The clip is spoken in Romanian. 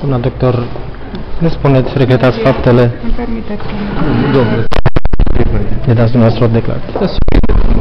Doamna doctor, ne spuneți, regretați faptele? Îmi permiteți să Domnule, Ne dați dumneavoastră o declarație.